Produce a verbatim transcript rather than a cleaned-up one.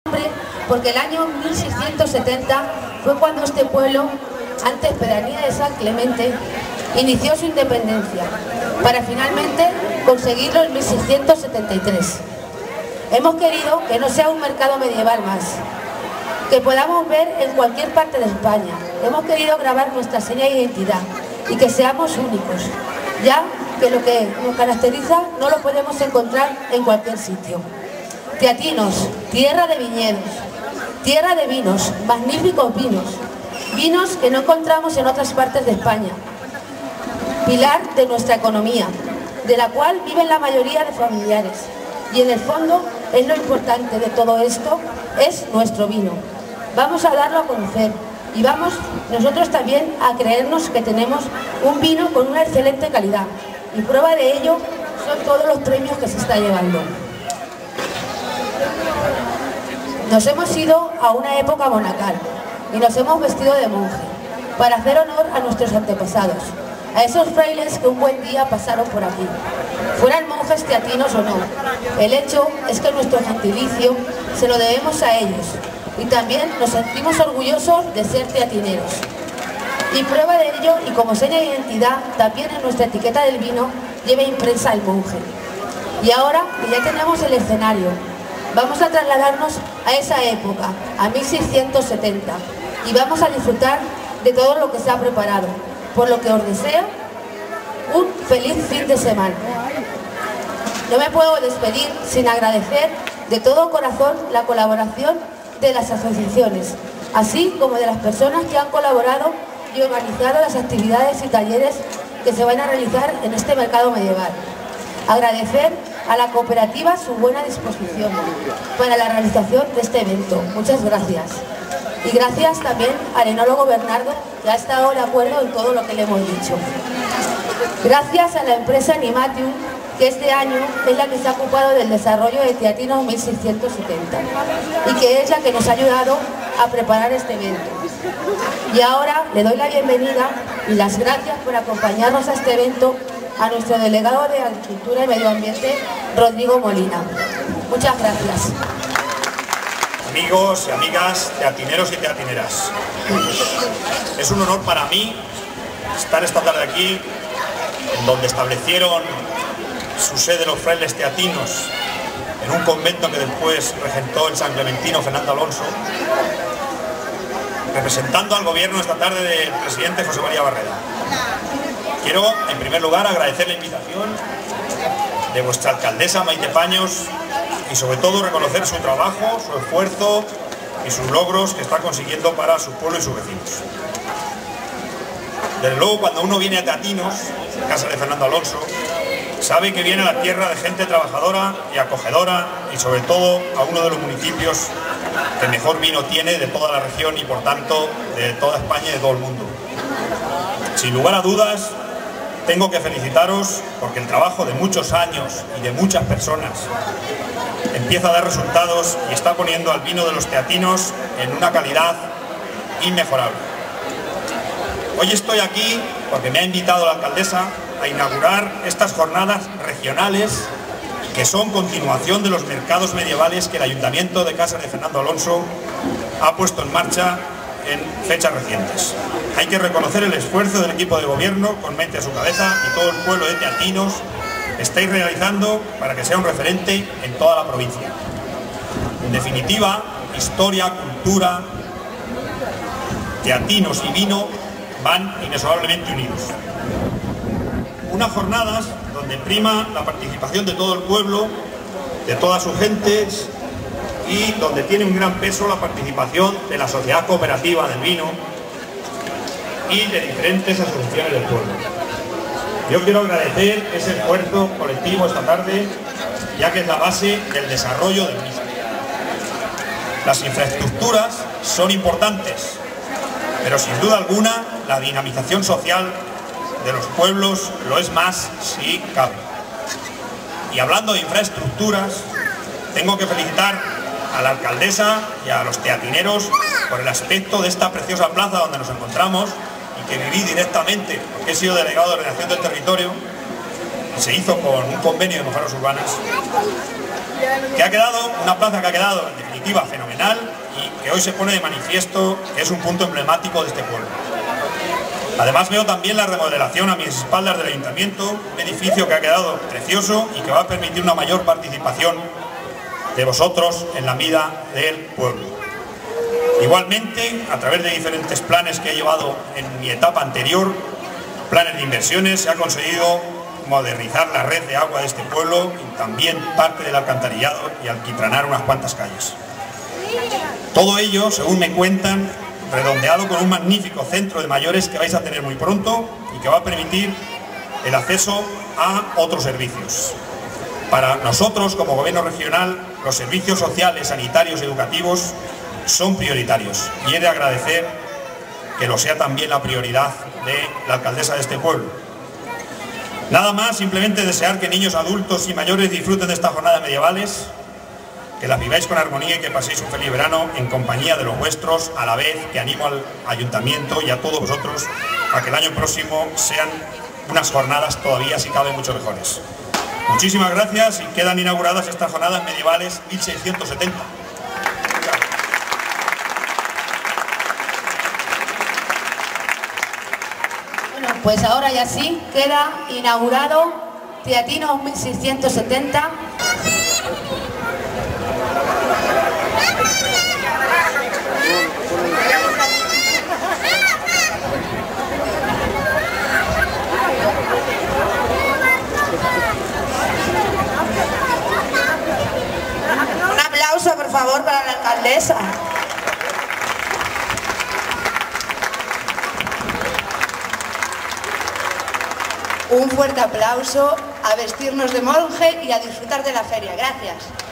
Porque el año mil seiscientos setenta fue cuando este pueblo, antes pedanía de San Clemente, inició su independencia, para finalmente conseguirlo en mil seiscientos setenta y tres. Hemos querido que no sea un mercado medieval más, que podamos ver en cualquier parte de España. Hemos querido grabar nuestra seña de identidad y que seamos únicos, ya que lo que nos caracteriza no lo podemos encontrar en cualquier sitio. Teatinos, tierra de viñedos, tierra de vinos, magníficos vinos, vinos que no encontramos en otras partes de España, pilar de nuestra economía, de la cual viven la mayoría de familiares. Y en el fondo es lo importante de todo esto, es nuestro vino. Vamos a darlo a conocer y vamos nosotros también a creernos que tenemos un vino con una excelente calidad. Y prueba de ello son todos los premios que se está llevando. Nos hemos ido a una época monacal y nos hemos vestido de monje para hacer honor a nuestros antepasados, a esos frailes que un buen día pasaron por aquí, fueran monjes teatinos o no. El hecho es que nuestro gentilicio se lo debemos a ellos y también nos sentimos orgullosos de ser teatineros. Y prueba de ello, y como seña de identidad, también en nuestra etiqueta del vino lleva impresa el monje. Y ahora que ya tenemos el escenario, vamos a trasladarnos a esa época, a mil seiscientos setenta, y vamos a disfrutar de todo lo que se ha preparado, por lo que os deseo un feliz fin de semana. No me puedo despedir sin agradecer de todo corazón la colaboración de las asociaciones, así como de las personas que han colaborado y organizado las actividades y talleres que se van a realizar en este mercado medieval. Agradecer a la cooperativa su buena disposición para la realización de este evento. Muchas gracias. Y gracias también al enólogo Bernardo, que ha estado de acuerdo en todo lo que le hemos dicho. Gracias a la empresa Animatium, que este año es la que se ha ocupado del desarrollo de Teatinos mil seiscientos setenta y que es la que nos ha ayudado a preparar este evento. Y ahora le doy la bienvenida y las gracias por acompañarnos a este evento a nuestro delegado de Agricultura y Medio Ambiente, Rodrigo Molina. Muchas gracias. Amigos y amigas, teatineros y teatineras, es un honor para mí estar esta tarde aquí, donde establecieron su sede los frailes teatinos, en un convento que después regentó el san clementino Fernando Alonso, representando al gobierno esta tarde del presidente José María Barreda. Quiero, en primer lugar, agradecer la invitación de vuestra alcaldesa Maite Paños y sobre todo reconocer su trabajo, su esfuerzo y sus logros que está consiguiendo para su pueblo y sus vecinos. Desde luego, cuando uno viene a Teatinos, casa de Fernando Alonso, sabe que viene a la tierra de gente trabajadora y acogedora y sobre todo a uno de los municipios que mejor vino tiene de toda la región y por tanto de toda España y de todo el mundo. Sin lugar a dudas, tengo que felicitaros porque el trabajo de muchos años y de muchas personas empieza a dar resultados y está poniendo al vino de los teatinos en una calidad inmejorable. Hoy estoy aquí porque me ha invitado la alcaldesa a inaugurar estas jornadas regionales que son continuación de los mercados medievales que el Ayuntamiento de Casas de Fernando Alonso ha puesto en marcha en fechas recientes. Hay que reconocer el esfuerzo del equipo de gobierno con Maite a su cabeza y todo el pueblo de teatinos estáis realizando para que sea un referente en toda la provincia. En definitiva, historia, cultura, teatinos y vino van inexorablemente unidos. Unas jornadas donde prima la participación de todo el pueblo, de todas sus gentes, y donde tiene un gran peso la participación de la sociedad cooperativa del vino y de diferentes asociaciones del pueblo. Yo quiero agradecer ese esfuerzo colectivo esta tarde, ya que es la base del desarrollo del mismo. Las infraestructuras son importantes, pero sin duda alguna la dinamización social de los pueblos lo es más si cabe. Y hablando de infraestructuras, tengo que felicitar a la alcaldesa y a los teatineros por el aspecto de esta preciosa plaza donde nos encontramos y que viví directamente, porque he sido delegado de ordenación del territorio y se hizo con un convenio de mejoras urbanas, que ha quedado, una plaza que ha quedado en definitiva iniciativa fenomenal y que hoy se pone de manifiesto que es un punto emblemático de este pueblo. Además veo también la remodelación a mis espaldas del ayuntamiento, un edificio que ha quedado precioso y que va a permitir una mayor participación de vosotros en la vida del pueblo. Igualmente, a través de diferentes planes que he llevado en mi etapa anterior, planes de inversiones, se ha conseguido modernizar la red de agua de este pueblo y también parte del alcantarillado y alquitranar unas cuantas calles. Todo ello, según me cuentan, redondeado con un magnífico centro de mayores que vais a tener muy pronto y que va a permitir el acceso a otros servicios. Para nosotros, como gobierno regional, los servicios sociales, sanitarios y educativos son prioritarios y he de agradecer que lo sea también la prioridad de la alcaldesa de este pueblo. Nada más, simplemente desear que niños, adultos y mayores disfruten de estas jornadas medievales, que las viváis con armonía y que paséis un feliz verano en compañía de los vuestros, a la vez que animo al ayuntamiento y a todos vosotros a que el año próximo sean unas jornadas todavía, si cabe, mucho mejores. Muchísimas gracias y quedan inauguradas estas jornadas medievales mil seiscientos setenta. Bueno, pues ahora ya sí, queda inaugurado Teatinos mil seiscientos setenta. Un aplauso, por favor, para la alcaldesa. Un fuerte aplauso, a vestirnos de monje y a disfrutar de la feria. Gracias.